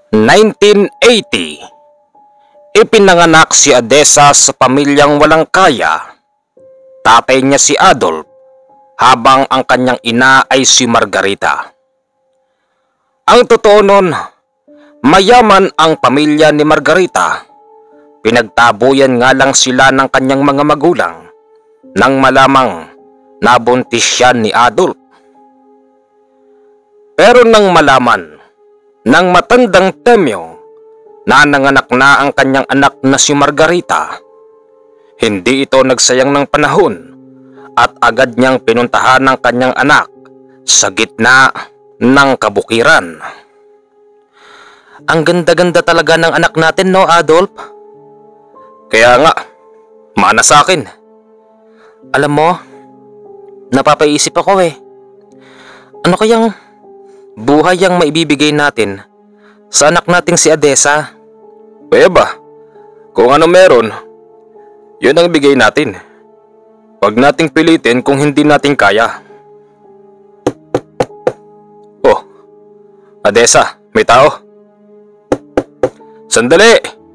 1980, ipinanganak si Adessa sa pamilyang walang kaya. Tatay niya si Adolf, habang ang kanyang ina ay si Margarita. Ang totoo nun, mayaman ang pamilya ni Margarita. Pinagtabuyan nga lang sila ng kanyang mga magulang nang malamang nabuntis siya ni Adolf. Pero nang malaman ng matandang Temyo na nanganak na ang kanyang anak na si Margarita, hindi ito nagsayang ng panahon at agad niyang pinuntahan ng kanyang anak sa gitna ng kabukiran. Ang ganda-ganda talaga ng anak natin, no, Adolf? Kaya nga, mana sa akin. Alam mo, napapaisip ako eh. Ano kayang buhay ang maibibigay natin sa anak nating si Adessa? Kaya ba, kung ano meron, yun ang bigay natin. Huwag nating pilitin kung hindi natin kaya. Oh, Adessa, may tao. Sandali!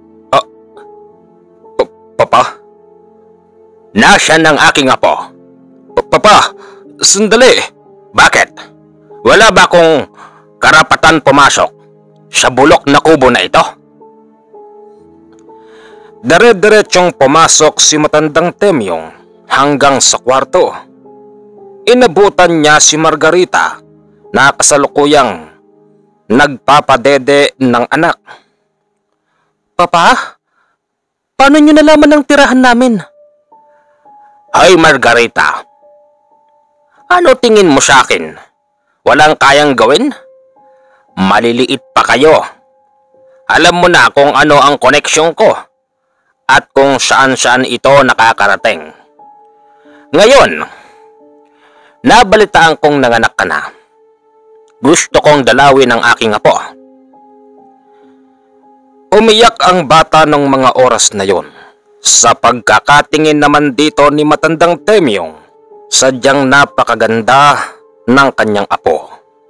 Papa? Nasaan ang aking apo? Papa, sandali! Bakit? Wala ba akong karapatan pumasok sa bulok na kubo na ito? Dire-diretsong pumasok si matandang Temyong hanggang sa kwarto. Inabutan niya si Margarita na kasalukuyang nagpapadede ng anak. Papa, paano niyo nalaman ang tirahan namin? Ay Margarita, ano tingin mo sa akin? Walang kayang gawin? Maliliit pa kayo. Alam mo na kung ano ang koneksyon ko at kung saan-saan ito nakakarating. Ngayon, nabalitaan kong nanganak ka na. Gusto kong dalawin ang aking apo. Umiyak ang bata ng mga oras na yon. Sa pagkakatingin naman dito ni matandang Temyong, sadyang napakaganda ng kanyang apo.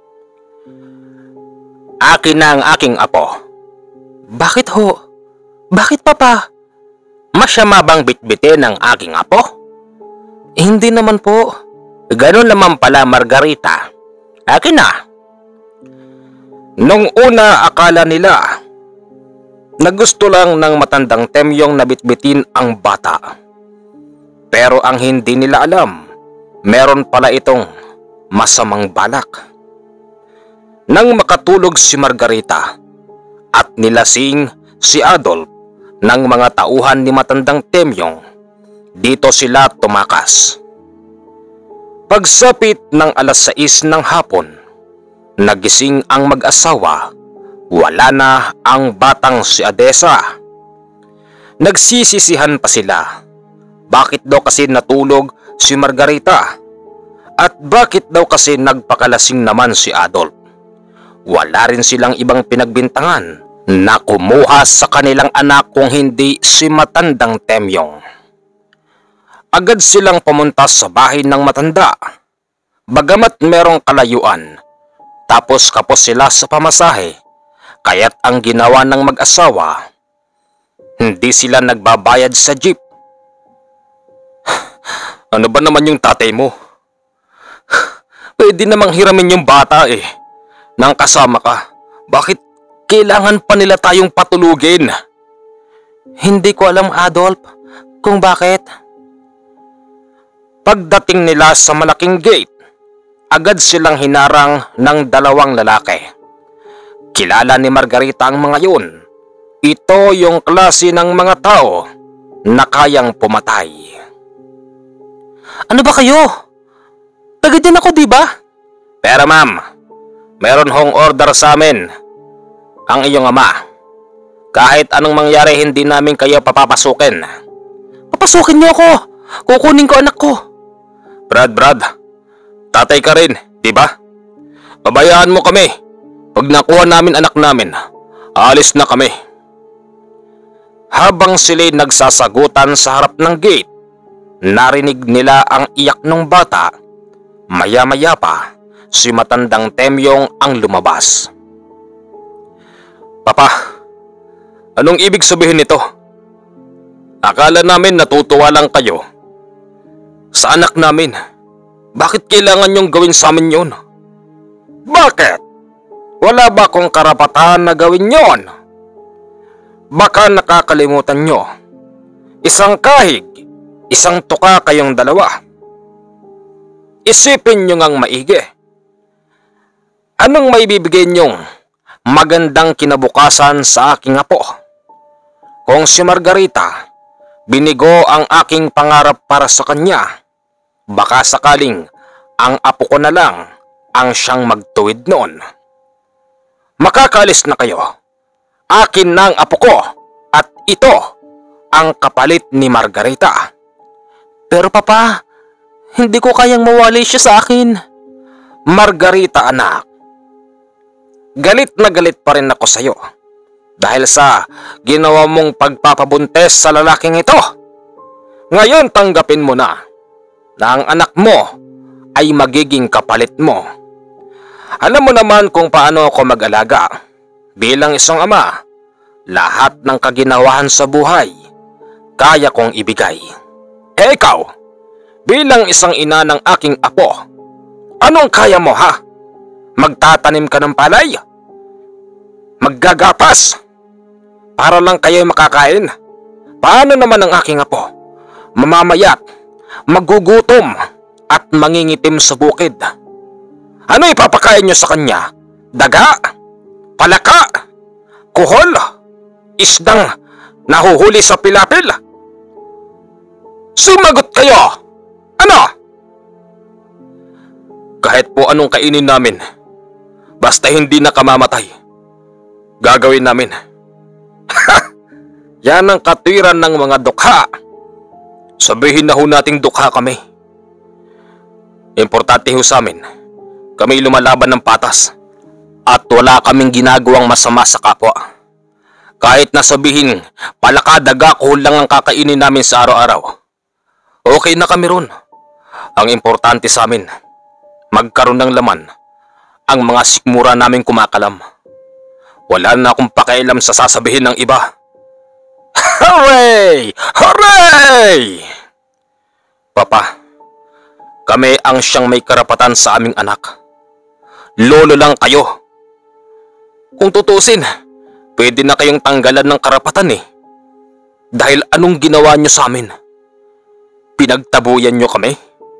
Akin na ang aking apo. Bakit ho? Bakit papa? Masama bang bitbitin ang aking apo? Hindi naman po. Ganun naman pala Margarita. Akin na. Nung una akala nila na gusto lang ng matandang Temyong na bitbitin ang bata. Pero ang hindi nila alam, meron pala itong masamang balak. Nang makatulog si Margarita at nilasing si Adolf ng mga tauhan ni matandang Temyong, dito sila tumakas. Pagsapit ng alas 6 ng hapon, nagising ang mag-asawa. Wala na ang batang si Adessa. Nagsisisihan pa sila. Bakit daw kasi natulog si Margarita? At bakit daw kasi nagpakalasing naman si Adolf? Wala rin silang ibang pinagbintangan na kumuha sa kanilang anak kung hindi si matandang Temyong. Agad silang pumunta sa bahay ng matanda. Bagamat merong kalayuan, tapos kapos sila sa pamasahe, kaya't ang ginawa ng mag-asawa, hindi sila nagbabayad sa jeep. Ano ba naman yung tatay mo? Pwede namang hiramin yung bata eh. Nang kasama ka, bakit kailangan pa nila tayong patulugin? Hindi ko alam Adolf kung bakit. Pagdating nila sa malaking gate, agad silang hinarang ng dalawang lalaki. Kilala ni Margarita ang mga yun. Ito yung klase ng mga tao na kayang pumatay. Ano ba kayo? Taga din ako, di ba? Pero ma'am, meron hong order sa amin. Ang iyong ama. Kahit anong mangyari, hindi namin kayo papapasukin. Papasukin niyo ako. Kukunin ko anak ko. Brad, tatay ka rin, di ba? Pabayaan mo kami. Pag nakuha namin anak namin, alis na kami. Habang sila'y nagsasagutan sa harap ng gate, narinig nila ang iyak ng bata. Maya-maya pa, si matandang Temyong ang lumabas. Papa, anong ibig sabihin nito? Akala namin natutuwa lang kayo sa anak namin. Bakit kailangan niyong gawin sa amin yun? Bakit? Wala ba akong karapatan na gawin yon? Baka nakakalimutan nyo. Isang kahig, isang tuka kayong dalawa. Isipin nyo ngang maigi. Anong maibibigay nyong magandang kinabukasan sa aking apo? Kung si Margarita, binigo ang aking pangarap para sa kanya, baka sakaling ang apo ko na lang ang siyang magtuwid noon. Makakaalis na kayo. Akin na ang apo ko at ito ang kapalit ni Margarita. Pero papa, hindi ko kayang mawali siya sa akin. Margarita anak, galit na galit pa rin ako sa iyo dahil sa ginawa mong pagpapabuntes sa lalaking ito. Ngayon tanggapin mo na ang anak mo ay magiging kapalit mo. Alam mo naman kung paano ako mag-alaga. Bilang isang ama, lahat ng kaginawahan sa buhay, kaya kong ibigay. Ikaw, bilang isang ina ng aking apo, anong kaya mo ha? Magtatanim ka ng palay? Maggagapas? Para lang kayo'y makakain? Paano naman ang aking apo? Mamamayat, magugutom, at mangingitim sa bukid. Ano ipapakain nyo sa kanya? Daga? Palaka? Kuhol? Isdang nahuhuli sa pilapil? Sumagot kayo! Ano? Kahit po anong kainin namin, basta hindi na kamamatay, gagawin namin. Yan ang katwiran ng mga dukha. Sabihin na ho nating dukha kami. Importante ho sa amin, kami lumalaban ng patas at wala kaming ginagawang masama sa kapwa. Kahit na sabihin palaka, daga, kuhol lang ang kakainin namin sa araw-araw, okay na kami ron. Ang importante sa amin, magkaroon ng laman ang mga sikmura namin kumakalam. Wala na akong pakialam sa sasabihin ng iba. Hooray! Hooray! Papa, kami ang siyang may karapatan sa aming anak. Lolo lang kayo. Kung tutusin, pwede na kayong tanggalan ng karapatan eh. Dahil anong ginawa nyo sa amin? Pinagtabuyan nyo kami?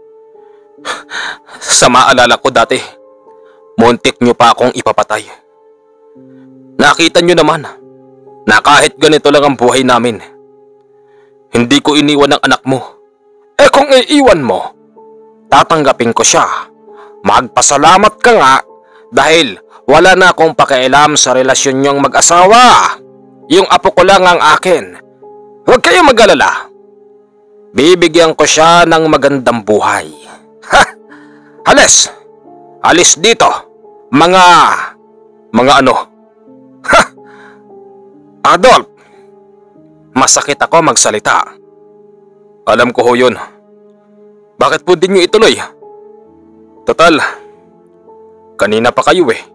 Sa maalala ko dati, muntik nyo pa akong ipapatay. Nakita nyo naman na kahit ganito lang ang buhay namin, hindi ko iniwan ang anak mo. Eh kung iiwan mo, tatanggapin ko siya. Magpasalamat ka nga dahil wala na akong pakialam sa relasyon niyong mag-asawa. Yung apo ko lang ang akin. Huwag kayong mag-alala. Bibigyan ko siya ng magandang buhay. Ha! Alis! Alis dito! Mga ano? Ha! Adolf! Masakit ako magsalita. Alam ko ho yun. Bakit po din nyo ituloy? Total, kanina pa kayo eh.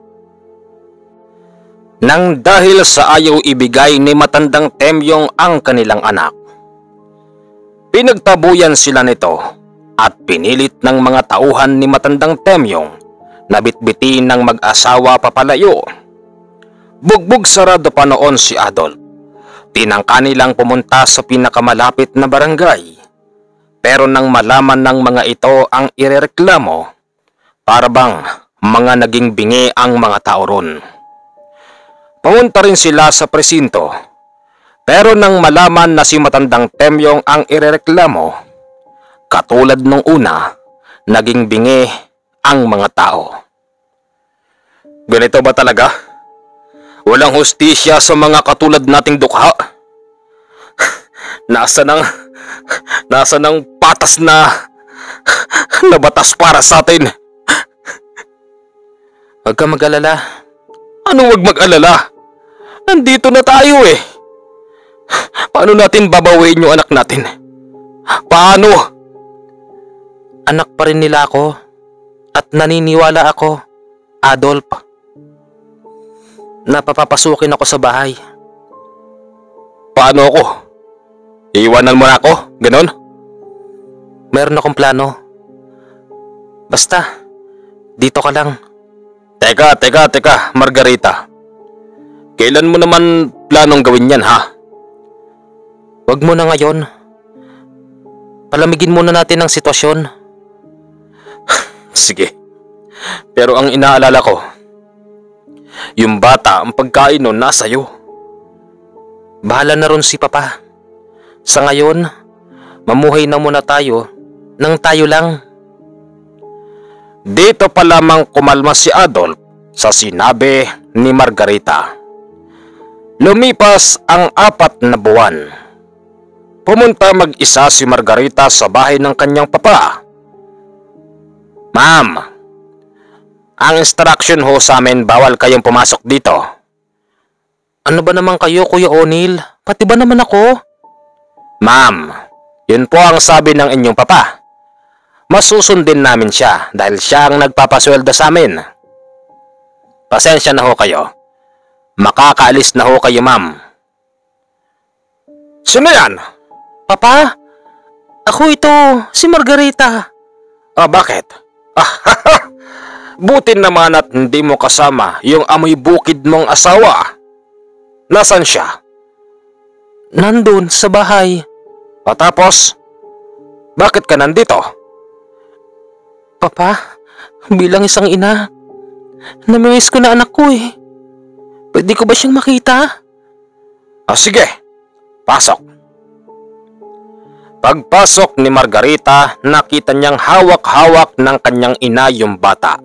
Nang dahil sa ayaw ibigay ni matandang Temyong ang kanilang anak, pinagtabuyan sila nito at pinilit ng mga tauhan ni matandang Temyong na bitbitin ng mag-asawa papalayo. Bugbog sarado pa noon si Adolf. Tinangka nilang pumunta sa pinakamalapit na barangay. Pero nang malaman ng mga ito ang irereklamo, para bang mga naging bingi ang mga tao ron. Pumunta rin sila sa presinto. Pero nang malaman na si matandang Temyong ang irereklamo, katulad nung una, naging bingi ang mga tao. Ganito ba talaga? Walang hustisya sa mga katulad nating dukha? Nasa ng patas na batas para sa atin? Huwag ka mag-alala. Ano huwag mag-alala? Nandito na tayo eh. Paano natin babawiin yung anak natin? Paano? Anak pa rin nila ako at naniniwala ako, Adolf. na papapasukin ako sa bahay. Paano ako? Iiwanan mo na ako? Ganon? Meron akong plano. Basta, dito ka lang. Teka, Margarita. Kailan mo naman planong gawin yan, ha? Wag mo na ngayon. Palamigin muna natin ang sitwasyon. Sige. Pero ang inaalala ko, yung bata, ang pagkain nun nasa iyo. Bahala na ron si Papa. Sa ngayon, mamuhay na muna tayo nang tayo lang. Dito pa lamang kumalma si Adolf sa sinabi ni Margarita. Lumipas ang 4 na buwan. Pumunta mag-isa si Margarita sa bahay ng kanyang papa. Ma'am, ang instruction ho sa amin bawal kayong pumasok dito. Ano ba naman kayo, Kuya O'Neil? Pati ba naman ako? Ma'am, yun po ang sabi ng inyong papa. Masusundin namin siya dahil siya ang nagpapasweldo sa amin. Pasensya na ho kayo. Makakaalis na ho kayo, ma'am. Sino yan? Papa, ako ito, si Margarita. Bakit? Buti naman at hindi mo kasama yung amoy bukid mong asawa. Nasaan siya? Nandun sa bahay. Tapos, bakit ka nandito? Papa, bilang isang ina, namimiss ko na anak ko eh. Pwede ko ba siyang makita? Sige, pasok. Pagpasok ni Margarita, nakita niyang hawak-hawak ng kanyang ina yung bata.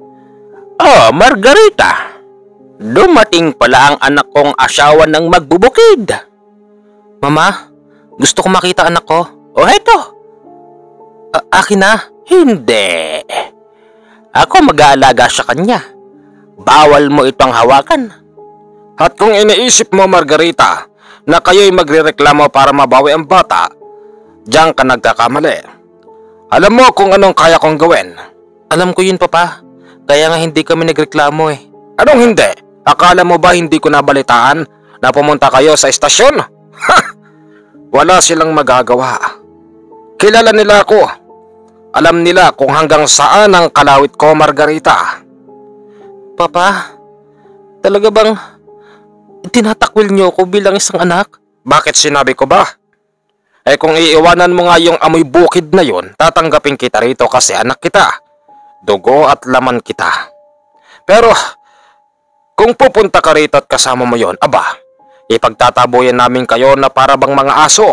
Margarita, dumating pala ang anak kong asawa ng magbubukid. Mama, gusto ko makita anak ko. Heto. Akin na? Hindi. Ako mag-aalaga sa kanya. Bawal mo itong hawakan. At kung iniisip mo, Margarita, na kayo'y magrereklamo para mabawi ang bata, diyan ka nagkakamali. Alam mo kung anong kaya kong gawin. Alam ko yun, Papa. Kaya nga hindi kami nagreklamo eh. Anong hindi? Akala mo ba hindi ko nabalitaan na pumunta kayo sa estasyon? Wala silang magagawa. Kilala nila ako. Alam nila kung hanggang saan ang kalawit ko, Margarita. Papa, talaga bang tinatakwil niyo ako bilang isang anak? Bakit sinabi ko ba? Kung iiwanan mo nga yung amoy bukid na yun, tatanggapin kita rito kasi anak kita. Dugo at laman kita. Pero, kung pupunta ka rito at kasama mo yon, ipagtataboyan namin kayo na para bang mga aso.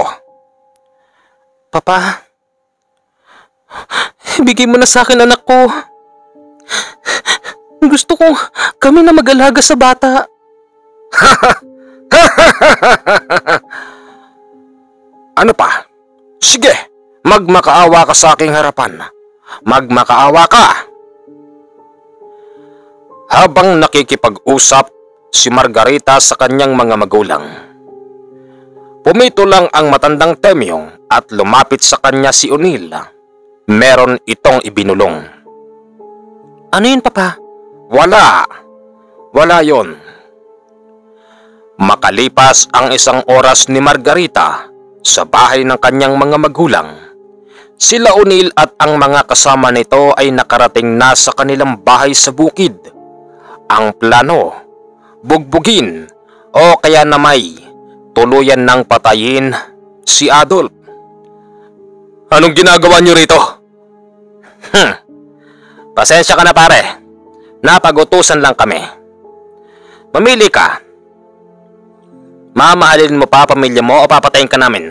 Papa, ibigay mo na sa akin anak ko. Gusto ko kami na mag-alaga sa bata. Ano pa? Sige, magmakaawa ka sa aking harapan. Magmakaawa ka. Habang nakikipag-usap si Margarita sa kanyang mga magulang, pumito lang ang matandang Temyong at lumapit sa kanya si O'Neil. Meron itong ibinulong. Ano yun, Papa? Wala yon. Makalipas ang 1 oras ni Margarita sa bahay ng kanyang mga magulang, sila O'Neil at ang mga kasama nito ay nakarating na sa kanilang bahay sa bukid. Ang plano, bugbugin o kaya namay tuluyan ng patayin si Adolf. Anong ginagawa niyo rito? Pasensya ka na, pare. Napagutusan lang kami. Mamili ka. Mamahalin mo pa pamilya mo o papatayin ka namin?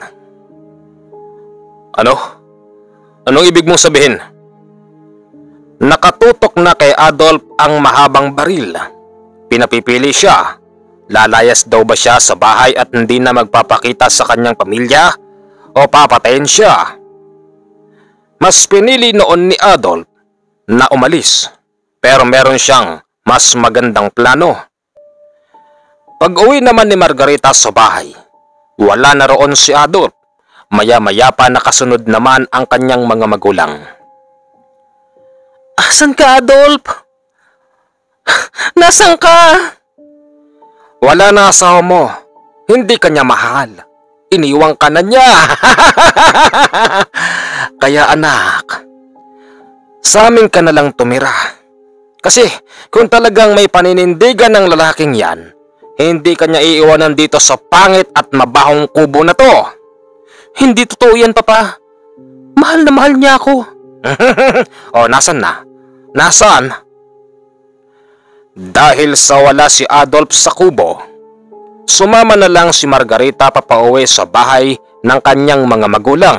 Ano? Anong ibig mong sabihin? Nakatutok na kay Adolf ang mahabang baril. Pinapipili siya. Lalayas daw ba siya sa bahay at hindi na magpapakita sa kanyang pamilya o papatayin siya? Mas pinili noon ni Adolf na umalis, pero meron siyang mas magandang plano. Pag-uwi naman ni Margarita sa bahay, wala na roon si Adolf. Maya-maya pa nakasunod naman ang kanyang mga magulang. Asan ka, Adolf? Nasaan ka? Wala na asawa mo. Hindi ka niya mahal. Iniwang ka na niya. Kaya anak, sa amin ka na lang tumira. Kasi kung talagang may paninindigan ng lalaking yan, hindi ka niya iiwanan dito sa pangit at mabahong kubo na to. Hindi totoo yan, Papa. Mahal na mahal niya ako. O, nasan na? Nasaan? Dahil sa wala si Adolf sa kubo, sumama na lang si Margarita papauwi sa bahay ng kanyang mga magulang.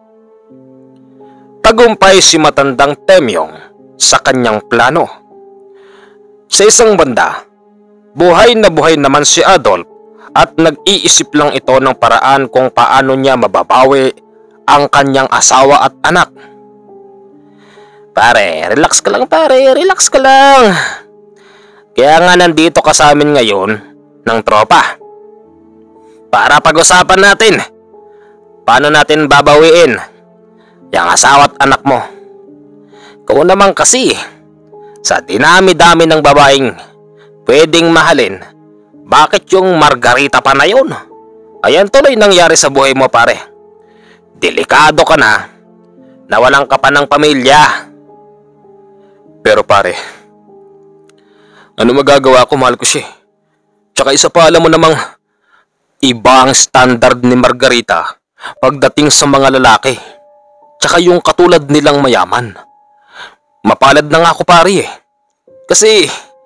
Tagumpay si matandang Temyong sa kanyang plano. Sa isang banda, buhay na buhay naman si Adolf at nag-iisip lang ito ng paraan kung paano niya mababawi ang kanyang asawa at anak. Pare, relax ka lang pare, relax ka lang. Kaya nga nandito ka sa amin ngayon ng tropa. Para pag-usapan natin, paano natin babawiin yung asawa at anak mo. Kung naman kasi, sa dinami-dami ng babaeng pwedeng mahalin, bakit yung Margarita pa na yun? Ayan tuloy nangyari sa buhay mo pare. Delikado ka na, nawalan ka pa ng pamilya. Pero pare, ano magagawa ko, mahal ko siya. Tsaka isa pa, alam mo namang iba ang standard ni Margarita pagdating sa mga lalaki. Tsaka yung katulad nilang mayaman. Mapalad na nga ako pare eh. Kasi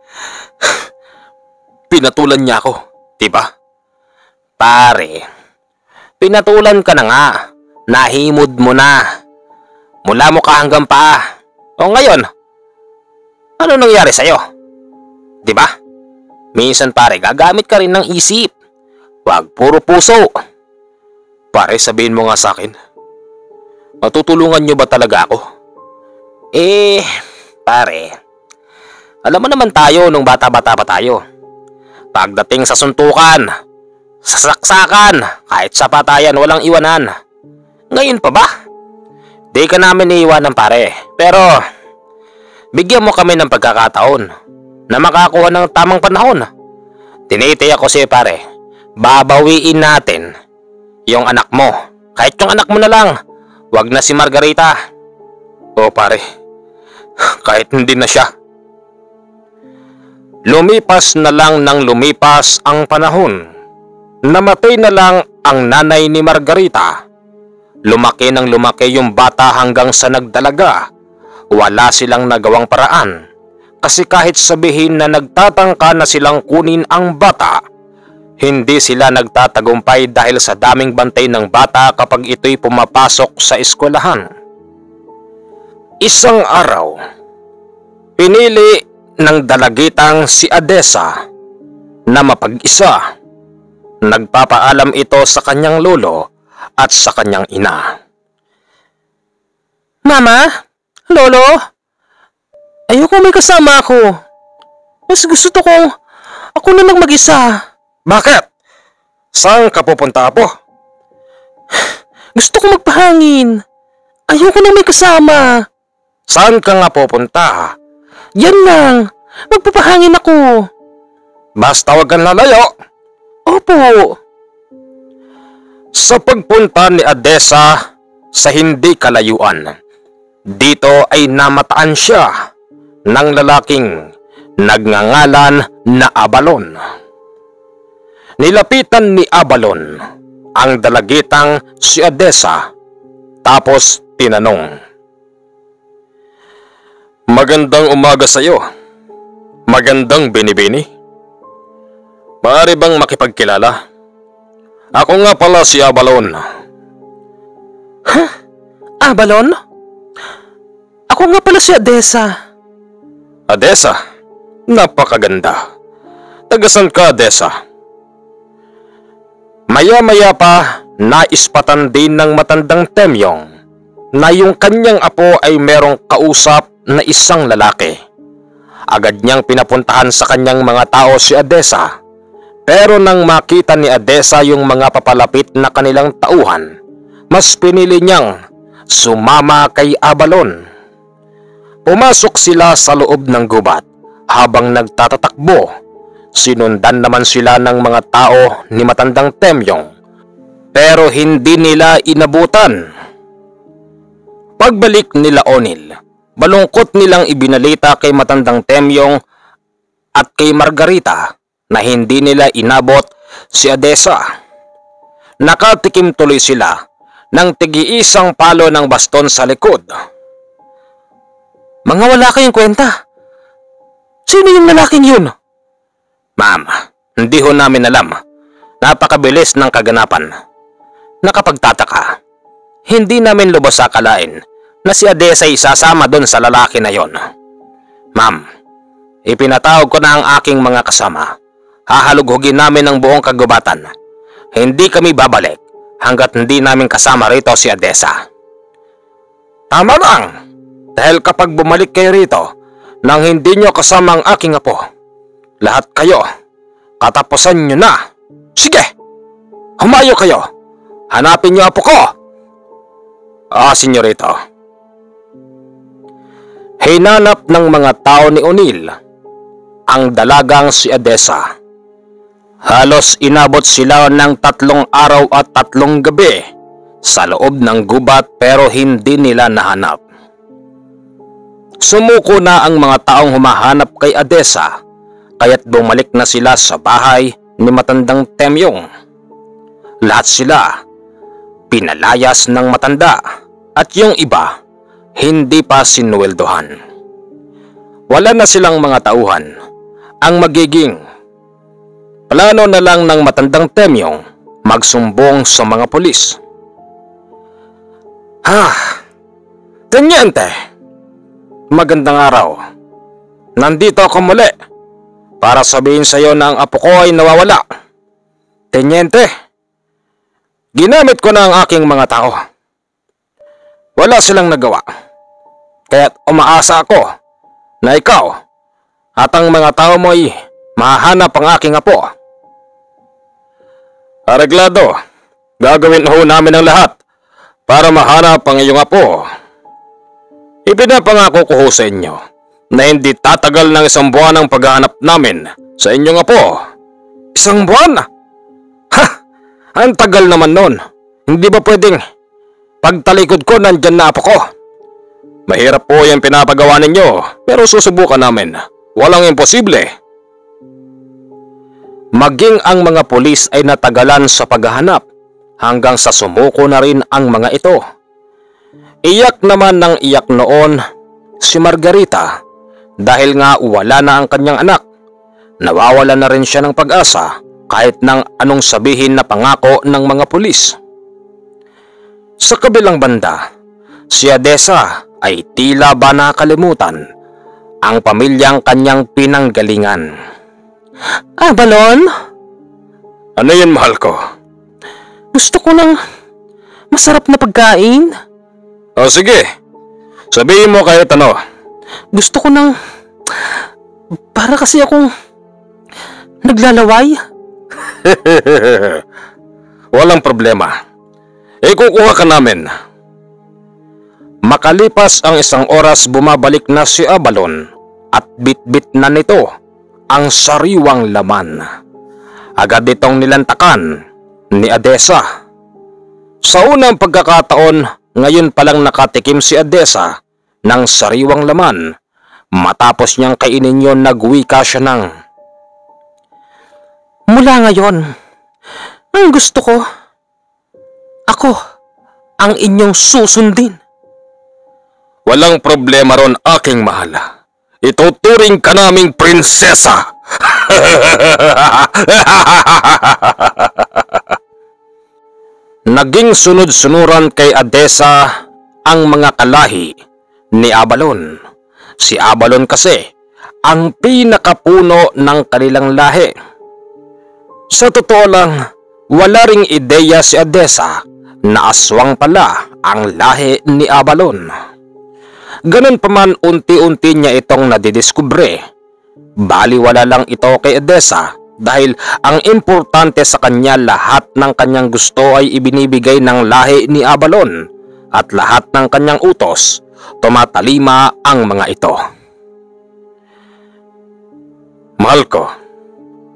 pinatulan niya ako, diba? Pare, pinatulan ka na nga. Nahimod mo na. Mula mukha hanggang paa. O ngayon, ano nangyari sa'yo? Diba? Minsan pare, gagamit ka rin ng isip. Huwag puro puso. Pare, sabihin mo nga sa akin, matutulungan niyo ba talaga ako? Pare, alam mo naman tayo nung bata-bata pa tayo. Pagdating sa suntukan, sa saksakan, kahit sa patayan, walang iwanan. Ngayon pa ba? Di ka namin iiwanan pare. Pero bigyan mo kami ng pagkakataon na makakuha ng tamang panahon. Tinitiyak ko sa'yo pare, babawiin natin yung anak mo. Kahit yung anak mo na lang, wag na si Margarita. O pare, kahit hindi na siya. Lumipas na lang ng lumipas ang panahon. Namatay na lang ang nanay ni Margarita. Lumaki ng lumaki yung bata hanggang sa nagdalaga. Wala silang nagawang paraan. Kasi kahit sabihin na nagtatangka na silang kunin ang bata, hindi sila nagtatagumpay dahil sa daming bantay ng bata kapag ito'y pumapasok sa eskwelahan. Isang araw, pinili ng dalagitang si Adessa na mapag-isa. Nagpapaalam ito sa kanyang lolo at sa kanyang ina. Mama? Lolo? Ayoko may kasama ako. Mas gusto kong ako na lang mag-isa. Bakit? Saan ka pupunta po? Gusto ko magpahangin. Ayoko na may kasama. Saan ka nga pupunta? Yan lang. Magpapahangin ako. Basta wag kang lalayo. Opo. Sa pagpunta ni Adessa sa hindi kalayuan, dito ay namataan siya ng lalaking nagngangalan na Abalon. Nilapitan ni Abalon ang dalagitang si Adessa tapos tinanong, "Magandang umaga sa iyo. Magandang binibini. Maaari bang makipagkilala? Ako nga pala si Abalon." Huh? Abalon? Ako nga pala si Adessa. Adessa? Napakaganda. Tagasan ka, Adessa? Maya-maya pa, naispatan din ng matandang Temyong na yung kanyang apo ay merong kausap na isang lalaki. Agad niyang pinapuntahan sa kanyang mga tao si Adessa. Pero nang makita ni Adessa yung mga papalapit na kanilang tauhan, mas pinili niyang sumama kay Abalon. Pumasok sila sa loob ng gubat habang nagtatatakbo. Sinundan naman sila ng mga tao ni matandang Temyong, pero hindi nila inabutan. Pagbalik nila Onil, malungkot nilang ibinalita kay matandang Temyong at kay Margarita na hindi nila inabot si Adessa. Nakatikim tuloy sila ng tig-iisang palo ng baston sa likod. Mga wala kayong kwenta. Sino yung lalaking yun? Ma'am, hindi ho namin alam. Napakabilis ng kaganapan. Nakapagtataka. Hindi namin lubos akalain na si Adessa ay sasama doon sa lalaki na yon. Ma'am, ipinatawag ko na ang aking mga kasama. Hahalughugin namin ang buong kagubatan. Hindi kami babalik hanggat hindi namin kasama rito si Adessa. Tama lang, dahil kapag bumalik kayo rito nang hindi nyo kasama ang aking apo, lahat kayo, katapusan nyo na. Sige, humayo kayo. Hanapin nyo apo ko. Senyorito. Hinanap ng mga tao ni Onil ang dalagang si Adessa. Halos inabot sila ng 3 araw at 3 gabi sa loob ng gubat pero hindi nila nahanap. Sumuko na ang mga taong humahanap kay Adessa, kaya't bumalik na sila sa bahay ni matandang Temyong. Lahat sila pinalayas ng matanda at yung iba hindi pa sinuweldohan. Wala na silang mga tauhan. Ang magiging plano na lang ng matandang Temyong magsumbong sa mga pulis. Tenyente! Magandang araw. Nandito ako muli para sabihin sa iyo na ang apo ko ay nawawala. Tenyente, ginamit ko na ang aking mga tao. Wala silang nagawa. Kaya't umaasa ako na ikaw at ang mga tao mo ay mahahanap ang aking apo. Areglado, gagawin ho namin ang lahat para mahanap ang iyong apo. Ipinapangako ko ho sa inyo na hindi tatagal ng 1 buwan ang paghahanap namin sa inyong apo. 1 buwan? Ha! Ang tagal naman nun. Hindi ba pwedeng pagtalikod ko nandyan na apo ko? Mahirap po yung pinapagawa ninyo pero susubukan namin. Walang imposible. Maging ang mga pulis ay natagalan sa paghahanap hanggang sa sumuko na rin ang mga ito. Iyak naman ng iyak noon si Margarita dahil nga wala na ang kanyang anak. Nawawala na rin siya ng pag-asa kahit nang anong sabihin na pangako ng mga pulis. Sa kabilang banda, si Adessa ay tila ba nakalimutan ang pamilyang kanyang pinanggalingan. Balon? Ano yun, mahal ko? Gusto ko ng masarap na pagkain. Sige, sabihin mo kahit ano. Gusto ko ng para kasi akong naglalaway. Walang problema. Kukuha ka namin. Makalipas ang 1 oras, bumabalik na si Abalon at bit-bit na nito ang sariwang laman. Agad itong nilantakan ni Adessa. Sa unang pagkakataon, ngayon palang nakatikim si Adessa ng sariwang laman. Matapos niyang kainin yon, nagwika siya ng, mula ngayon, ang gusto ko, ako ang inyong susundin. Walang problema ron, aking mahal. Ituturing ka naming prinsesa. Naging sunod-sunuran kay Adessa ang mga kalahi ni Abalon. Si Abalon kasi ang pinakapuno ng kanilang lahi. Sa totoo lang, wala ring ideya si Adessa na aswang pala ang lahi ni Abalon. Ganun pa man, unti-unti niya itong nadidiskubre. Baliwala lang ito kay Adessa dahil ang importante sa kanya, lahat ng kanyang gusto ay ibinibigay ng lahi ni Abalon at lahat ng kanyang utos, tumatalima ang mga ito. Mahal ko,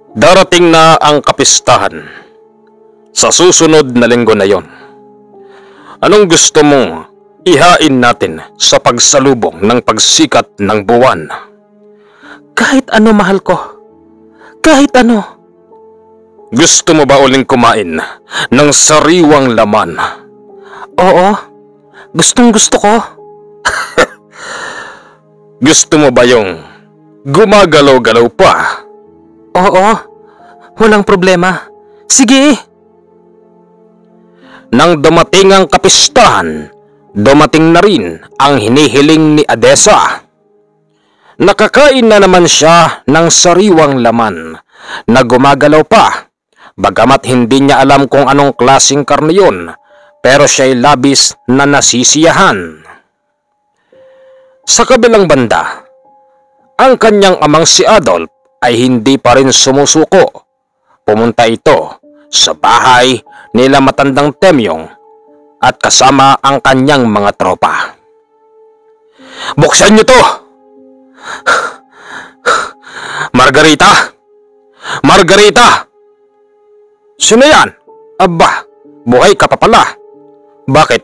Darating na ang kapistahan. Sa susunod na linggo na yon. Anong gusto mong ihain natin sa pagsalubong ng pagsikat ng buwan? Kahit ano, mahal ko. Kahit ano. Gusto mo ba uling kumain ng sariwang laman? Oo. Gustong gusto ko. Gusto mo ba yung gumagalaw-galaw pa? Oo. Walang problema. Sige. Nang dumating ang kapistahan, dumating na rin ang hinihiling ni Adessa. Nakakain na naman siya ng sariwang laman na gumagalaw pa, bagamat hindi niya alam kung anong klaseng karne yun, pero siya'y labis na nasisiyahan. Sa kabilang banda, ang kanyang amang si Adolf ay hindi pa rin sumusuko. Pumunta ito sa bahay nila matandang Temyong at kasama ang kanyang mga tropa. Buksan niyo to! Margarita! Margarita! Sino yan? Aba, buhay ka pa pala. Bakit?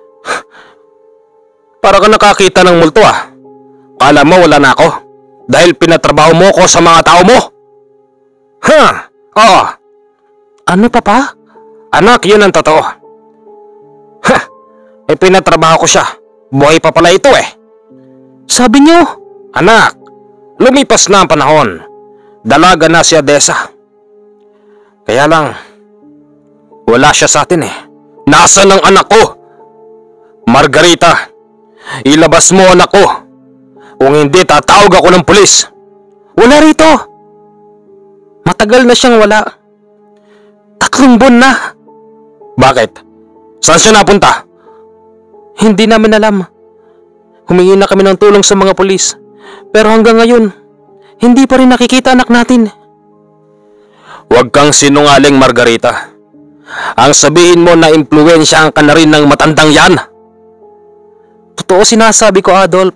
Para ka nakakita ng multo ah. Kala mo wala na ako dahil pinatrabaho mo ko sa mga tao mo? Ha? Oo. Ano, Papa? Anak, yun ang totoo. Ha! Pinatrabaho ko siya. Buhay pa pala ito eh. Sabi niyo? Anak, lumipas na ang panahon. Dalaga na si Adessa. Kaya lang, wala siya sa atin eh. Nasaan ang anak ko? Margarita, ilabas mo anak ko. Kung hindi, tatawag ako ng pulis. Wala rito. Matagal na siyang wala. 3 buwan na. Bakit? Saan siya napunta? Hindi namin alam. Humingi na kami ng tulong sa mga pulis. Pero hanggang ngayon, hindi pa rin nakikita anak natin. Huwag kang sinungaling, Margarita. Ang sabihin mo na impluwensyahan ka na rin ng matandang yan. Totoo sinasabi ko, Adolf.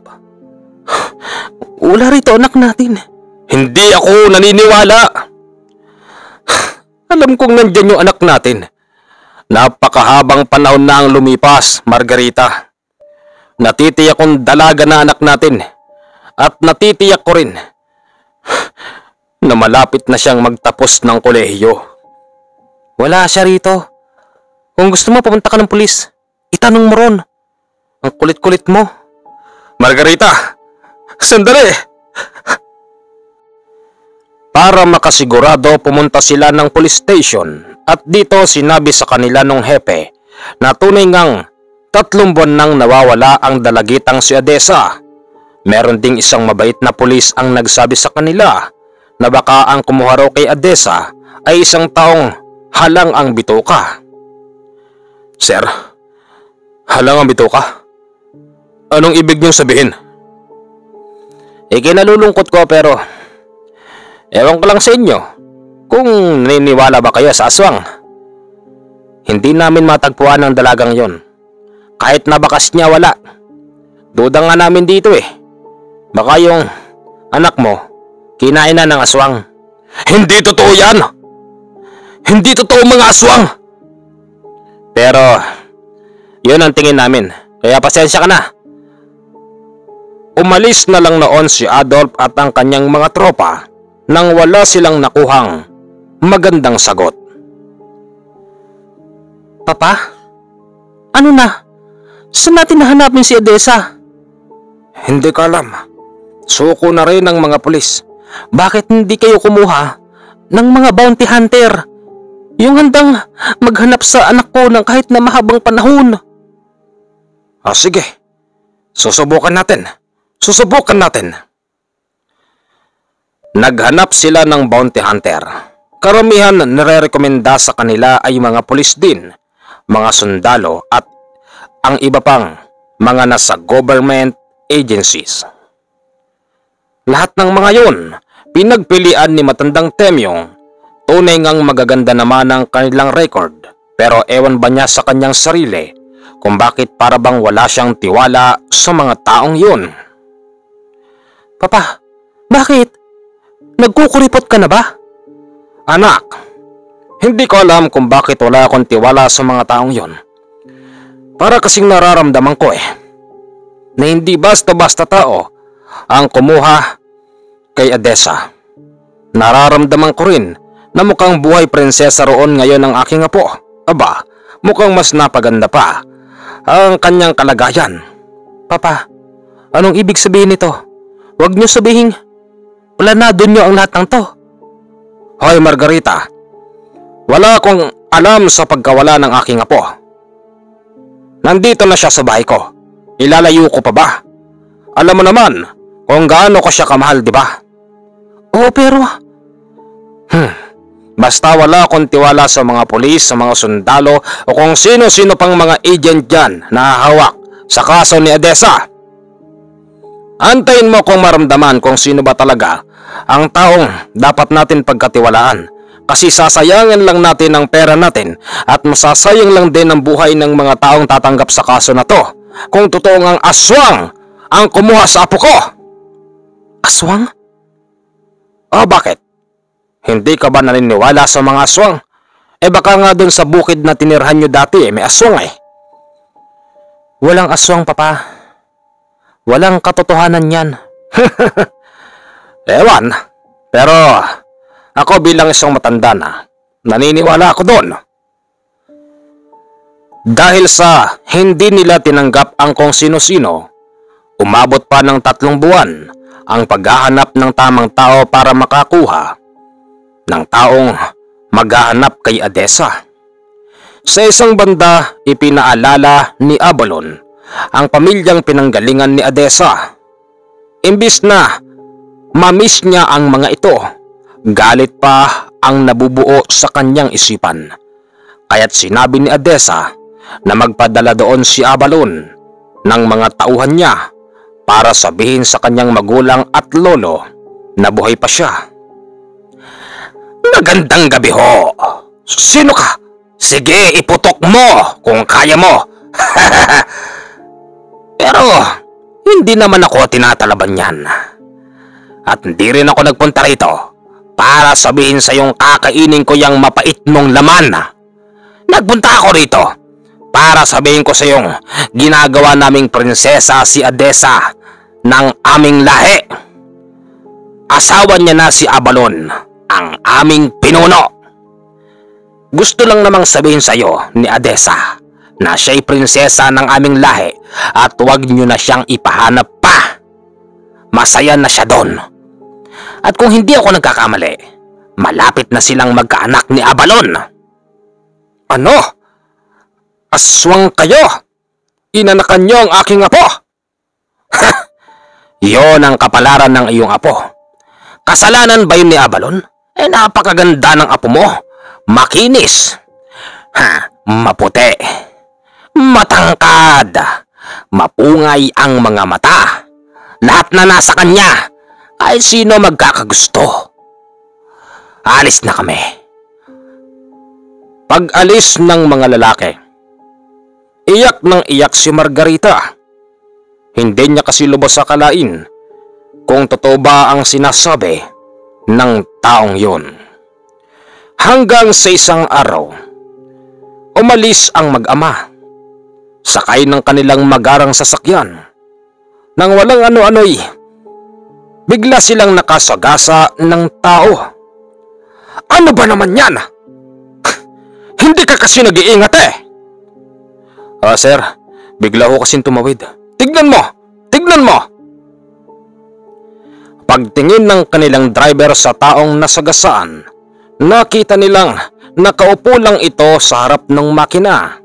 Wala rito anak natin. Hindi ako naniniwala. Alam kong nandyan yung anak natin. Napakahabang panahon na ang lumipas, Margarita. Natitiyak kong dalaga na anak natin. At natitiyak ko rin na malapit na siyang magtapos ng kolehiyo. Wala siya rito. Kung gusto mo pupunta ka ng pulis, itanong mo ron. Ang kulit-kulit mo. Margarita, sandali! Para makasigurado, pumunta sila ng police station at dito sinabi sa kanila nung hepe na tunay ngang 3 buwan nang nawawala ang dalagitang si Adessa. Meron ding isang mabait na pulis ang nagsabi sa kanila na baka ang kumuha raw kay Adessa ay isang taong halang ang bituka. Sir, halang ang bituka? Anong ibig niyong sabihin? Kinalulungkot ko pero ewan ko lang sa inyo kung naniniwala ba kayo sa aswang. Hindi namin matagpuan ang dalagang yon. Kahit nabakas niya wala. Duda nga namin dito eh. Baka yung anak mo kinain na ng aswang. Hindi totoo yan! Hindi totoo mga aswang! Pero yun ang tingin namin. Kaya pasensya ka na. Umalis na lang noon si Adolf at ang kanyang mga tropa nang wala silang nakuhang magandang sagot. Papa? Ano na? Saan natin nahanapin si Adessa? Hindi ko alam. Suko na rin ng mga pulis. Bakit hindi kayo kumuha ng mga bounty hunter? Yung handang maghanap sa anak ko ng kahit na mahabang panahon. Sige. Susubukan natin. Susubukan natin. Naghanap sila ng bounty hunter. Karamihan nire-rekomenda sa kanila ay mga pulis din, mga sundalo at ang iba pang mga nasa government agencies. Lahat ng mga yun, pinagpilian ni matandang Temyong. Tunay ngang magaganda naman ang kanilang record, pero ewan ba niya sa kanyang sarili kung bakit para bang wala siyang tiwala sa mga taong yun. Papa, bakit? Nagkukuripot ka na ba? Anak, hindi ko alam kung bakit wala akong tiwala sa mga taong yon. Para kasing nararamdaman ko na hindi basta-basta tao ang kumuha kay Adessa. Nararamdaman ko rin na mukhang buhay prinsesa roon ngayon ang aking apo. Aba, mukhang mas napaganda pa ang kanyang kalagayan. Papa, anong ibig sabihin nito? Huwag niyo sabihin, planado niyo ang lahat ng to. Hoy Margarita, wala akong alam sa pagkawala ng aking apo. Nandito na siya sa bahay ko. Ilalayo ko pa ba? Alam mo naman kung gaano ko siya kamahal, di ba? Oo, pero... Basta wala akong tiwala sa mga pulis, sa mga sundalo o kung sino-sino pang mga agent dyan na hawak sa kaso ni Adessa. Antayin mo kung maramdaman kung sino ba talaga ang taong dapat natin pagkatiwalaan, kasi sasayangin lang natin ang pera natin at masasayang lang din ang buhay ng mga taong tatanggap sa kaso na to kung totoong ang aswang ang kumuha sa apo ko. Aswang? O bakit? Hindi ka ba naniniwala sa mga aswang? Baka nga dun sa bukid na tinirhan nyo dati may aswang Walang aswang, Papa. Walang katotohanan yan. Ewan, pero ako bilang isang matanda na, naniniwala ako doon. Dahil sa hindi nila tinanggap ang kung sino-sino, umabot pa ng 3 buwan ang paghahanap ng tamang tao para makakuha ng taong maghahanap kay Adessa. Sa isang banda, ipinaalala ni Abalon ang pamilyang pinanggalingan ni Adessa. Imbis na mamiss niya ang mga ito, galit pa ang nabubuo sa kanyang isipan. Kaya't sinabi ni Adessa na magpadala doon si Abalon ng mga tauhan niya para sabihin sa kanyang magulang at lolo na buhay pa siya. Magandang gabi ho. Sino ka? Sige, iputok mo kung kaya mo. Pero hindi naman ako tinatalaban yan. At hindi rin ako nagpunta rito para sabihin sa iyong kakainin ko yung mapait mong laman. Nagpunta ako rito para sabihin ko sa iyong ginagawa naming prinsesa si Adessa ng aming lahi. Asawa niya na si Abalon, ang aming pinuno. Gusto lang namang sabihin sa iyo ni Adessa na siya'y prinsesa ng aming lahi at huwag niyo na siyang ipahanap pa. Masaya na siya doon. At kung hindi ako nagkakamali, malapit na silang magkaanak ni Abalon. Ano? Aswang kayo? Inanakan niyo ang aking apo? Yon ang kapalaran ng iyong apo. Kasalanan ba yun ni Abalon? Napakaganda ng apo mo. Makinis. Maputi. Matangkad. Mapungay ang mga mata. Lahat na nasa kanya ay sino magkakagusto. Alis na kami. Pag-alis ng mga lalaki, iyak ng iyak si Margarita. Hindi niya kasi lubos akalain kung totoo ba ang sinasabi ng taong yun. Hanggang sa isang araw, umalis ang mag-ama, sakay ng kanilang magarang sasakyan. Nang walang ano-ano'y, bigla silang nakasagasa ng tao. Ano ba naman yan? Hindi ka kasi nag-iingat Sir, bigla ko kasing tumawid. Tignan mo! Tignan mo! Pagtingin ng kanilang driver sa taong nasagasaan, nakita nilang nakaupo lang ito sa harap ng makina.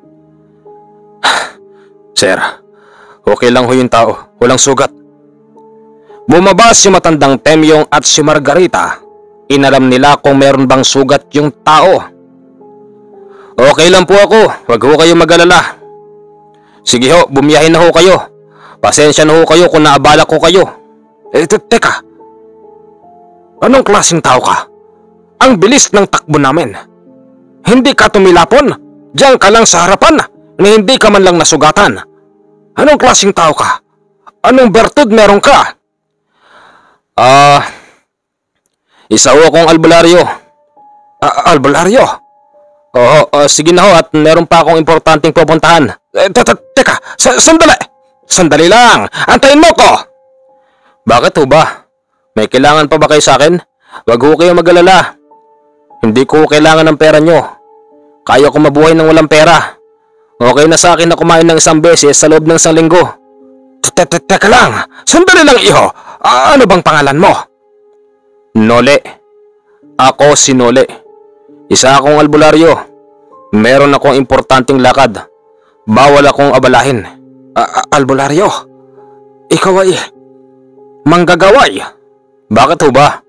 Sir, okay lang ho yung tao. Walang sugat. Bumaba si matandang Temyong at si Margarita. Inalam nila kung meron bang sugat yung tao. Okay lang po ako. Huwag ho kayo mag-alala. Sige ho, bumiyahin na ho kayo. Pasensya na ho kayo kung naabala ko kayo. Teka. Anong klaseng tao ka? Ang bilis ng takbo namin. Hindi ka tumilapon? Diyan ka lang sa harapan na hindi ka man lang nasugatan. Anong klaseng tao ka? Anong bertud meron ka? Isa ho akong albularyo. Albularyo? Oo, sige na ho at meron pa akong importanteng pupuntahan. Teka, sandali! Sandali lang! Antayin mo ko! Bakit ho ba? May kailangan pa ba kayo sa akin? Wag ho kayong mag-alala. Hindi ko kailangan ng pera nyo. Kaya ko mabuhay ng walang pera. Okay na sa akin na kumain ng isang beses sa loob ng isang linggo. Teka lang! Sandali lang, iho! Ano bang pangalan mo? Nole. Ako si Nole. Isa akong albularyo. Meron akong importanteng lakad. Bawal akong abalahin. Albularyo? Ikaw ay manggagaway? Bakit ho ba?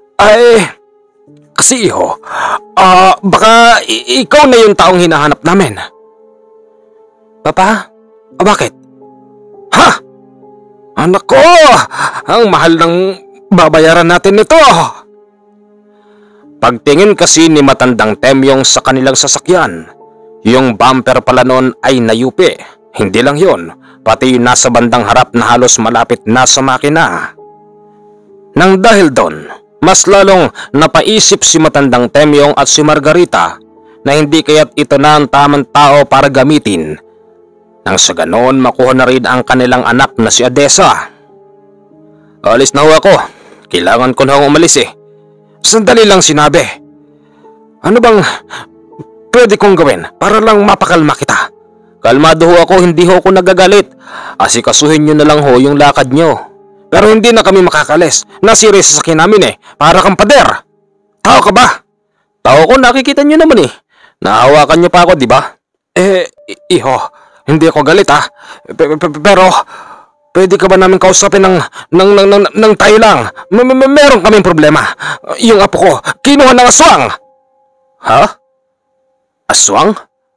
Kasi iho, baka ikaw na yung taong hinahanap namin. Papa? Bakit? Ha? Anak ko! Ang mahal ng babayaran natin nito! Pagtingin kasi ni matandang Temyong sa kanilang sasakyan, yung bumper pala noon ay nayupi. Hindi lang yon, pati yung nasa bandang harap na halos malapit na sa makina. Nang dahil doon, mas lalong napaisip si matandang Temyong at si Margarita na hindi kaya't ito na ang tamang tao para gamitin. Nang sa ganoon makuha na rin ang kanilang anak na si Adessa. Alis na ho ako. Kailangan ko na umalis eh. Sandali lang sinabi. Ano bang pwede kong gawin para lang mapakalma kita? Kalmado ho ako, hindi ho ako nagagalit. Asikasuhin nyo na lang ho yung lakad nyo. Pero hindi na kami makakalis. Nasira sa sakin namin eh. Para kang pader. Tao ka ba? Tao ko, nakikita nyo naman eh. Nahawakan nyo pa ako, di ba? Iho, hindi ako galit ah. Pero pwede ka ba namin kausapin ng tayo lang? Meron kaming problema. Yung apo ko, kinuha ng aswang. Ha? Aswang?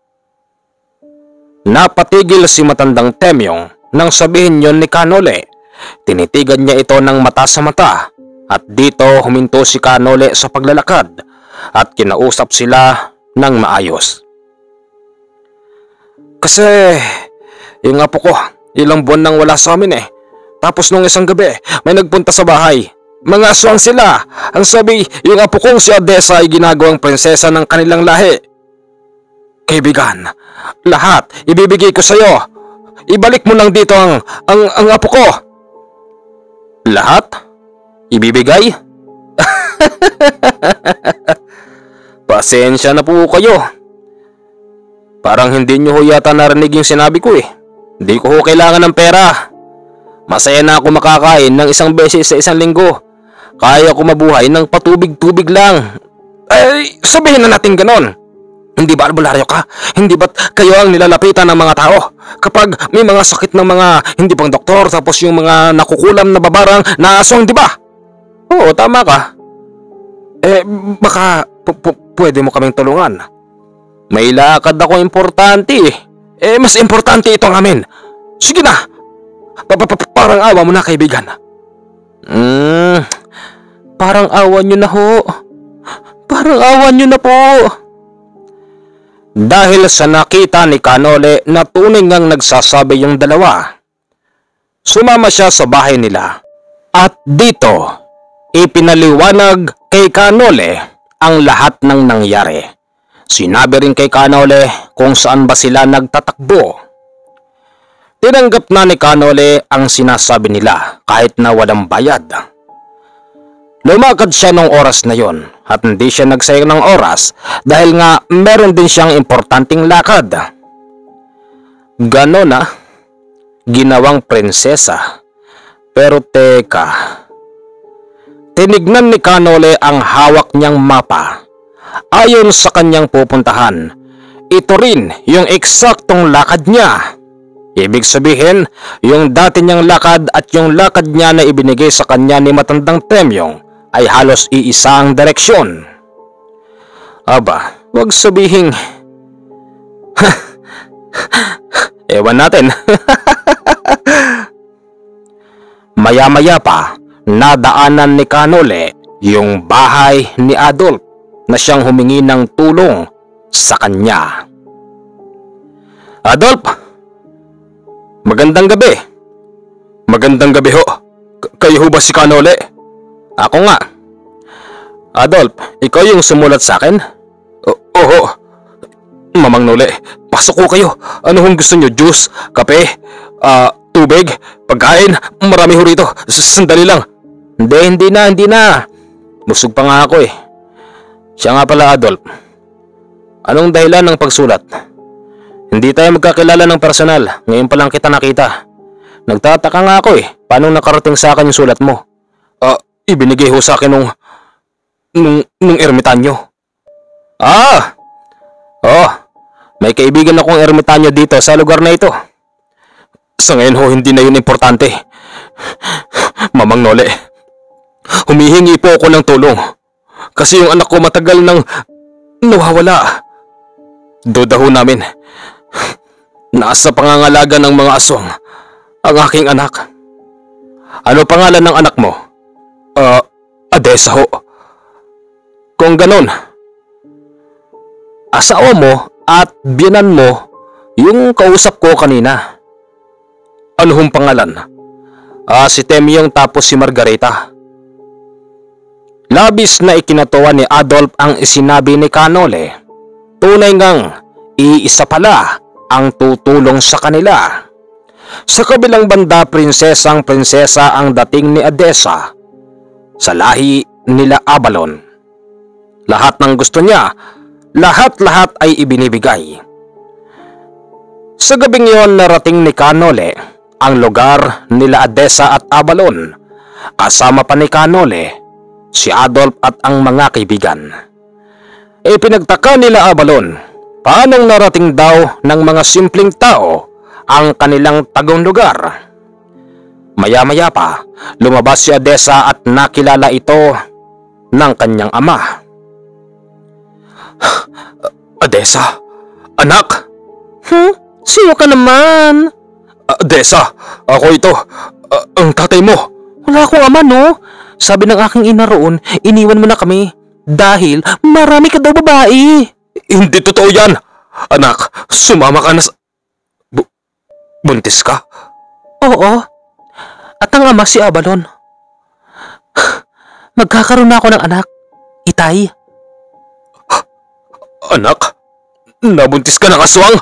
Napatigil si matandang Temyong nang sabihin yon ni Kanole. Tinitigan niya ito ng mata sa mata. At dito huminto si Kanole sa paglalakad at kinausap sila ng maayos. Kasi yung apo ko, ilang buwan nang wala sa amin eh. Tapos nung isang gabi, may nagpunta sa bahay. Mga aswang sila. Ang sabi, yung apo kong si Adessa ay ginagawang prinsesa ng kanilang lahi. Kaibigan, lahat ibibigay ko sa'yo. Ibalik mo lang dito ang apo ko. Lahat? Ibibigay? Pasensya na po kayo. Parang hindi nyo ho yata narinig yung sinabi ko eh. Hindi ko ho kailangan ng pera. Masaya na ako makakain ng isang beses sa isang linggo. Kaya ko mabuhay ng patubig-tubig lang. Sabihin na natin ganon. Hindi ba albularyo ka? Hindi ba't kayo ang nilalapitan ng mga tao? Kapag may mga sakit ng mga hindi pang doktor tapos yung mga nakukulam na babarang na aswang, di ba? Oo, tama ka. Baka pwede mo kaming tulungan. May lakad ako importante eh. Mas importante ito ang amin. Sige na. Parang awa mo na, kaibigan. Parang awa nyo na ho. Parang awa nyo na po. Dahil sa nakita ni Kanole na tunay ngang nagsasabi yung dalawa, sumama siya sa bahay nila. At dito, ipinaliwanag kay Kanole ang lahat ng nangyari. Sinabi rin kay Kanole kung saan ba sila nagtatakbo. Tinanggap na ni Kanole ang sinasabi nila kahit na walang bayad. Lumakad siya nung oras na yon at hindi siya nagsayang ng oras dahil nga meron din siyang importanteng lakad. Ganon na, ginawang prinsesa. Pero teka, tinignan ni Kanole ang hawak niyang mapa. Ayon sa kanyang pupuntahan, ito rin yung eksaktong lakad niya. Ibig sabihin, yung dati niyang lakad at yung lakad niya na ibinigay sa kanya ni matandang Temyong ay halos iisang direksyon. Aba, wag sabihing ewan natin. Maya-maya pa, nadaanan ni Kanole yung bahay ni Adolf na siyang humingi ng tulong sa kanya. Adolf! Magandang gabi. Magandang gabi ho. Kayo ho ba si Kanole? Ako nga. Adolf, ikaw yung sumulat sa akin? Oo. Mamang Noli, pasok ko kayo. Ano hong gusto nyo? Juice? Kape? Tubig? Pagkain? Marami ho rito. Sandali lang. Hindi na. Busog pa nga ako eh. Siya nga pala, Adolf. Anong dahilan ng pagsulat? Hindi tayo magkakilala ng personal. Ngayon pa lang kita nakita. Nagtataka nga ako eh. Paano nakarating sa akin yung sulat mo? Ibinigay ho sa akin nung ermitanyo. May kaibigan akong ermitanyo dito sa lugar na ito. Sa ngayon ho, hindi na yun importante. Mamang Noli, humihingi po ako ng tulong. Kasi yung anak ko matagal nang nawawala. Duda ho namin. Nasa pangangalaga ng mga aswang ang aking anak. Ano pangalan ng anak mo? Adessa ho. Kung ganon, asawa mo at biyanan mo yung kausap ko kanina. Ano hong pangalan? Si Temyong tapos si Margarita. Labis na ikinatuwa ni Adolf ang isinabi ni Canole. Tunay ngang iisa pala ang tutulong sa kanila. Sa kabilang banda, prinsesa ang dating ni Adessa sa lahi nila Abalon. Lahat ng gusto niya, lahat ay ibinibigay. Sa gabing yon, narating ni Canole ang lugar nila Adessa at Abalon. Kasama pa ni Canole si Adolf at ang mga kaibigan. Pinagtaka nila Abalon, paanong narating daw ng mga simpleng tao ang kanilang tagong lugar. Maya-maya pa, lumabas si Adessa at nakilala ito ng kanyang ama. Adessa, anak! Sino ka naman? Adessa, ako ito, ang tatay mo. Wala akong ama, no? Sabi ng aking ina roon, iniwan mo na kami dahil marami ka daw babae. Hindi totoo yan. Anak, sumama ka na sa... Buntis ka? Oo. At ang ama si Abalon. Magkakaroon na ako ng anak. Itay. Anak? Nabuntis ka ng aswang?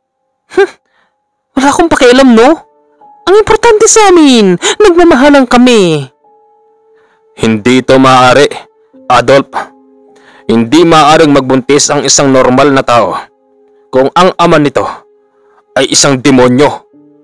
Wala akong pakialam, no? Ang importante sa amin, nagmamahalan kami. Hindi ito maaari, Adolf. Hindi maaaring magbuntis ang isang normal na tao kung ang ama nito ay isang demonyo.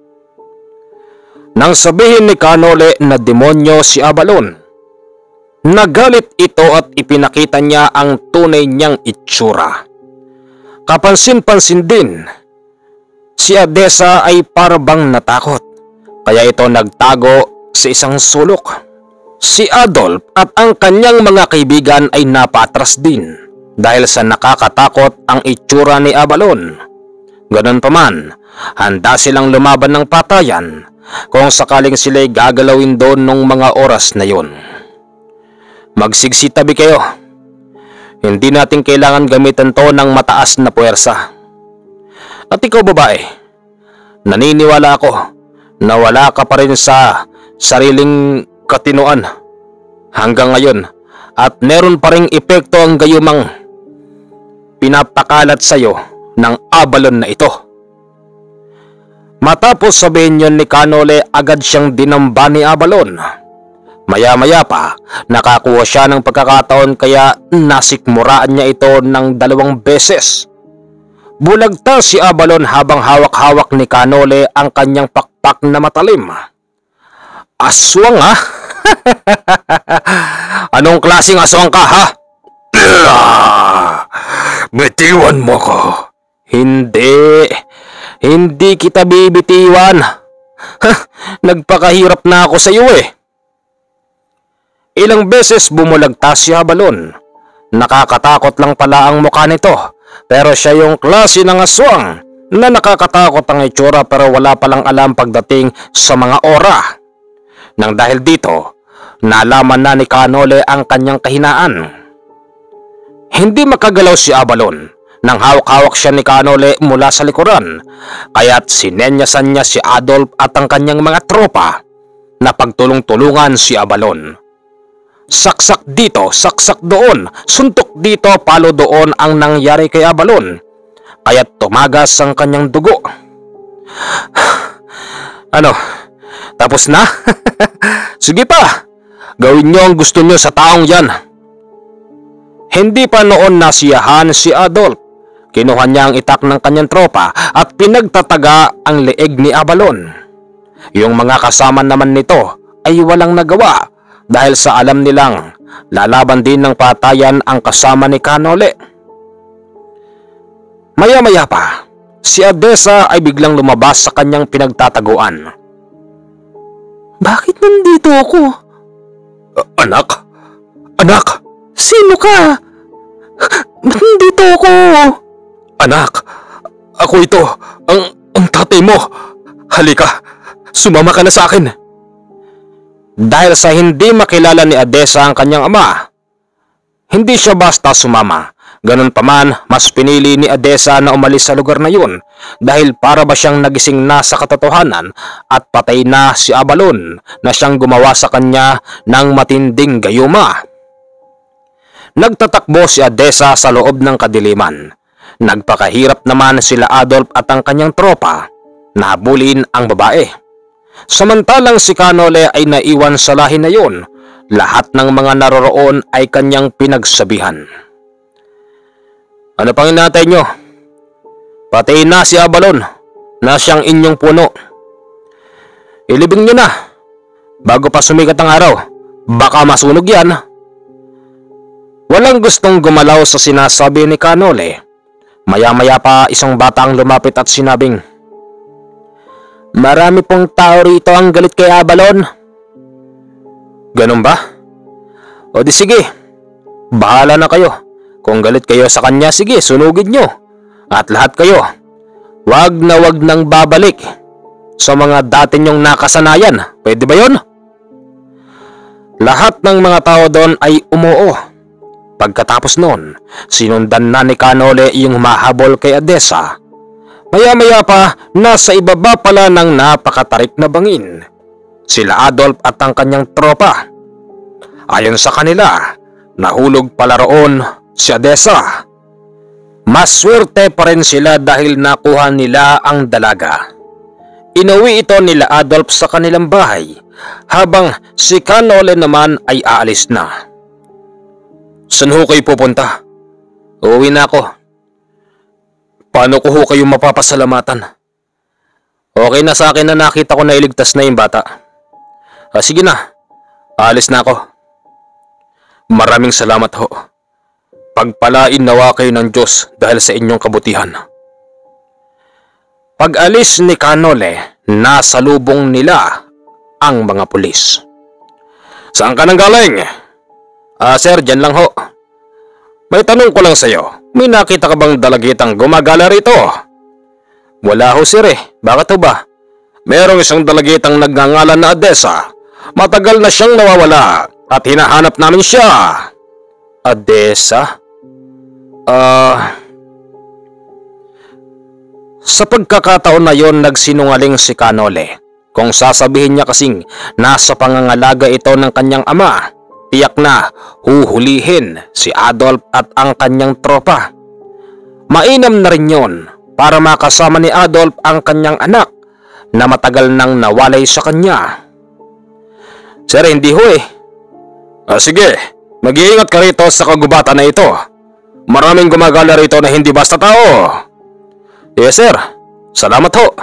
Nang sabihin ni Canole na demonyo si Abalon, nagalit ito at ipinakita niya ang tunay niyang itsura. Kapansin-pansin din, si Adessa ay parabang natakot, kaya ito nagtago sa isang sulok. Si Adolf at ang kanyang mga kaibigan ay napatras din dahil sa nakakatakot ang itsura ni Abalon. Ganon pa man, handa silang lumaban ng patayan kung sakaling sila'y gagalawin doon nung mga oras na yon. Magsigsitabi kayo. Hindi natin kailangan gamitan to ng mataas na puwersa. At ikaw babae, naniniwala ako na wala ka pa rin sa sariling katinuan hanggang ngayon at meron pa ring epekto ang gayumang pinapakalat sa'yo ng Abalon na ito. Matapos sabihin yun ni Canole, agad siyang dinamba ni Abalon. Maya-maya pa, nakakuha siya ng pagkakataon kaya nasikmuraan niya ito ng 2 beses. Bulagta si Abalon habang hawak-hawak ni Canole ang kanyang pakpak na matalim. Aswang ha? Anong klaseng aswang ka ha? Bitiwan mo ko. Hindi kita bibitiwan. Nagpakahirap na ako sa iyo eh. Ilang beses bumulagta si Abalon. Nakakatakot lang pala ang mukha nito, pero siya yung klase ng aswang na nakakatakot ang itsura pero wala palang alam pagdating sa mga ora. Nang dahil dito, nalaman na ni Canole ang kanyang kahinaan. Hindi makagalaw si Abalon nang hawak-hawak siya ni Canole mula sa likuran, kaya't sinenyasan niya si Adolf at ang kanyang mga tropa na pagtulong-tulungan si Abalon. Saksak dito, saksak doon, suntok dito, palo doon ang nangyari kay Abalon. Kaya't tumagas ang kanyang dugo. Ano? Tapos na? Sige pa! Gawin niyo ang gusto niyo sa taong yan. Hindi pa noon nasiyahan si Adolf. Kinuha niya ang itak ng kanyang tropa at pinagtataga ang leeg ni Abalon. Yung mga kasama naman nito ay walang nagawa dahil sa alam nilang lalaban din ng patayan ang kasama ni Canole. Maya-maya pa, si Adessa ay biglang lumabas sa kanyang pinagtataguan. Bakit nandito ako? Anak? Anak! Sino ka? Ba't nandito ako? Anak! Ako ito, ang tatay mo! Halika, sumama ka na sa akin! Dahil sa hindi makilala ni Adessa ang kanyang ama, hindi siya basta sumama. Ganun pa man, mas pinili ni Adessa na umalis sa lugar na yun dahil para ba siyang nagising na sa katotohanan at patay na si Abalon na siyang gumawa sa kanya ng matinding gayuma. Nagtatakbo si Adessa sa loob ng kadiliman. Nagpakahirap naman sila Adolf at ang kanyang tropa na habulin ang babae. Samantalang si Canole ay naiwan sa lahi na yun, lahat ng mga naroroon ay kanyang pinagsabihan. Ano pang inatay nyo? Patayin na si Abalon na siyang inyong puno. Ilibing nyo na bago pa sumikat ang araw, baka masunog yan. Walang gustong gumalaw sa sinasabi ni Canole. Maya-maya pa isang batang lumapit at sinabing, "Marami pong tao rito ang galit kay Abalon." Ganun ba? O di sige, bahala na kayo. Kung galit kayo sa kanya, sige, sunugin nyo. At lahat kayo, wag nang babalik sa mga dati nyong nakasanayan. Pwede ba yun? Lahat ng mga tao doon ay umuo. Pagkatapos noon, sinundan na ni Canole yung humahabol kay Adessa. Maya-maya pa, nasa ibaba pala ng napakatarik na bangin sila Adolf at ang kanyang tropa. Ayon sa kanila, nahulog pala roon si Adessa. Maswerte pa rin sila dahil nakuha nila ang dalaga. Inuwi ito nila Adolf sa kanilang bahay habang si Canole naman ay aalis na. Saan ho kayo pupunta? Uuwi na ako. Paano ko ho kayo mapapasalamatan? Okay na sa akin na nakita ko na iligtas na yung bata. Sige na, aalis na ako. Maraming salamat ho. Pagpalain nawa kayo ng Diyos dahil sa inyong kabutihan. Pag-alis ni Canole, nasa lubong nila ang mga pulis. Saan ka nang galing? Sir, dyan lang ho. May tanong ko lang sa'yo. May nakita ka bang dalagitang gumagala rito? Wala ho sir eh. Bakit ho ba? Merong isang dalagitang nagngangalan na Adessa. Matagal na siyang nawawala at hinahanap namin siya. Adessa? Sa pagkakataon na yon, nagsinungaling si Canole. Kung sasabihin niya kasing nasa pangangalaga ito ng kanyang ama, tiyak na huhulihin si Adolf at ang kanyang tropa. Mainam na rin yon para makasama ni Adolf ang kanyang anak na matagal nang nawalay sa kanya. Sir, hindi ho eh. Sige, mag-iingat ka rito sa kagubatan na ito. Maraming gumagala rito na hindi basta tao. Yes sir, salamat ho.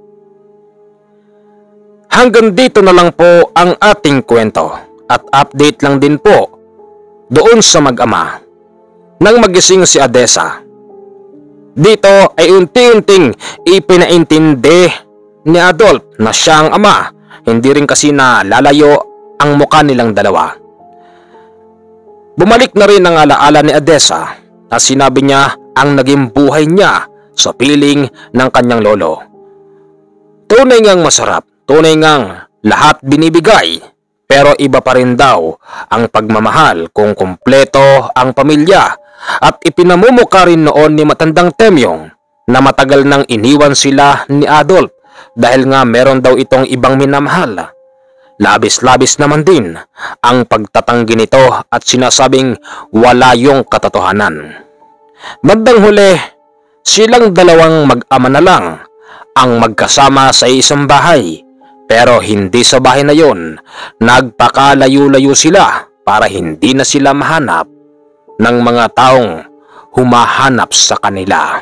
Hanggang dito na lang po ang ating kwento at update lang din po doon sa mag-ama. Nang magising si Adessa, dito ay unti-unting ipinaintindi ni Adolf na siya ang ama. Hindi rin kasi na lalayo ang mukha nilang dalawa. Bumalik na rin ang alaala ni Adessa at sinabi niya ang naging buhay niya sa piling ng kanyang lolo. Tunay ngang masarap, tunay ngang lahat binibigay, pero iba pa rin daw ang pagmamahal kung kumpleto ang pamilya. At ipinamumuka rin noon ni matandang Temyong na matagal nang iniwan sila ni Adolf dahil nga meron daw itong ibang minamahal. Labis-labis naman din ang pagtatanggi nito at sinasabing wala yung katotohanan. Bandang huli, silang dalawang mag-ama na lang ang magkasama sa isang bahay, pero hindi sa bahay na yon. Nagpakalayo-layo sila para hindi na sila mahanap ng mga taong humahanap sa kanila.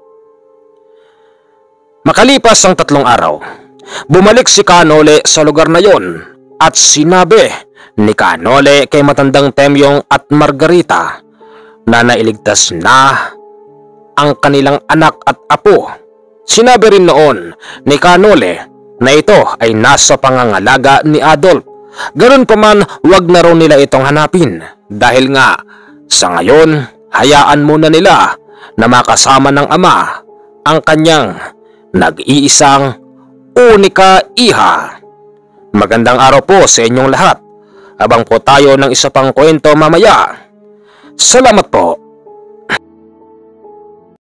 Makalipas ang 3 araw, bumalik si Kanole sa lugar na yon at sinabi ni Kanole kay matandang Temyong at Margarita na nailigtas na ang kanilang anak at apo. Sinabi rin noon ni Kanole na ito ay nasa pangangalaga ni Adolf. Ganun pa man, wag na raw nila itong hanapin dahil nga sa ngayon hayaan muna nila na makasama ng ama ang kanyang nag-iisang unika iha. Magandang araw po sa inyong lahat. Abang po tayo ng isa pang kwento mamaya. Salamat po.